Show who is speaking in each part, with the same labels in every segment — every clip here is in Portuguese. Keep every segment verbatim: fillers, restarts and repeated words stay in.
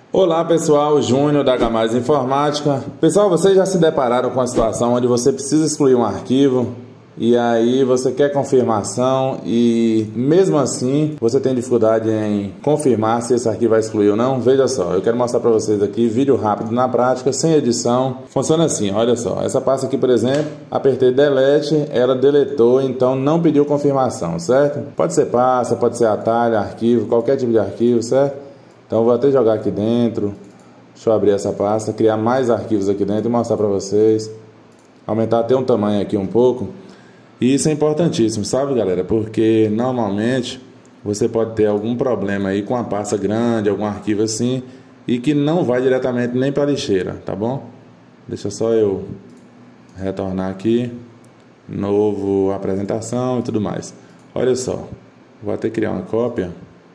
Speaker 1: Olá pessoal, Júnior da H mais Informática. Pessoal, vocês já se depararam com a situação onde você precisa excluir um arquivo e aí você quer confirmação e mesmo assim você tem dificuldade em confirmar se esse arquivo vai excluir ou não? Veja só, eu quero mostrar para vocês aqui vídeo rápido na prática, sem edição. Funciona assim, olha só, essa pasta aqui, por exemplo, apertei delete, ela deletou, então não pediu confirmação, certo? Pode ser pasta, pode ser atalho, arquivo, qualquer tipo de arquivo, certo? Então vou até jogar aqui dentro, deixa eu abrir essa pasta, criar mais arquivos aqui dentro e mostrar para vocês, aumentar até um tamanho aqui um pouco. E isso é importantíssimo, sabe galera, porque normalmente você pode ter algum problema aí com a pasta grande, algum arquivo assim, e que não vai diretamente nem para a lixeira, tá bom? Deixa só eu retornar aqui, novo apresentação e tudo mais. Olha só, vou até criar uma cópia.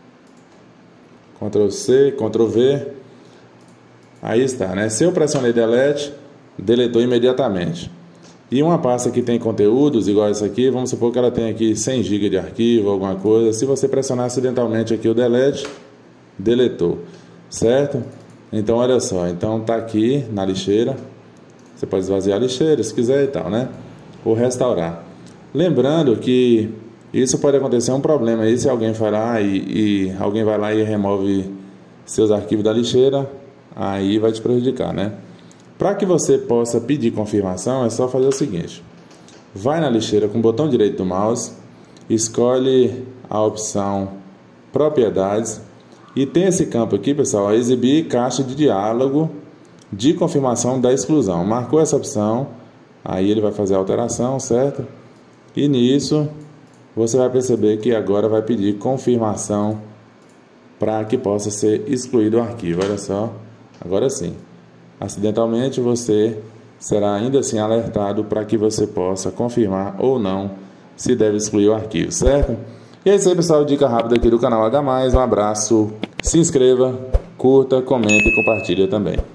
Speaker 1: Ctrl C, Ctrl V. Aí está, né? Se eu pressionei delete, deletou imediatamente. E uma pasta que tem conteúdos igual essa aqui, vamos supor que ela tem aqui cem gigas de arquivo, alguma coisa. Se você pressionar acidentalmente aqui o delete, deletou, certo? Então olha só, então tá aqui na lixeira. Você pode esvaziar a lixeira se quiser e tal, né? Ou restaurar. Lembrando que isso pode acontecer um problema aí se alguém vai lá e, e alguém vai lá e remove seus arquivos da lixeira, aí vai te prejudicar, né? Para que você possa pedir confirmação, é só fazer o seguinte: vai na lixeira com o botão direito do mouse, escolhe a opção propriedades e tem esse campo aqui, pessoal, exibir caixa de diálogo de confirmação da exclusão. Marcou essa opção, aí ele vai fazer a alteração, certo? E nisso você vai perceber que agora vai pedir confirmação para que possa ser excluído o arquivo. Olha só, agora sim. Acidentalmente você será ainda assim alertado para que você possa confirmar ou não se deve excluir o arquivo, certo? E é isso aí, pessoal, dica rápida aqui do canal H mais. Um abraço, se inscreva, curta, comente e compartilha também.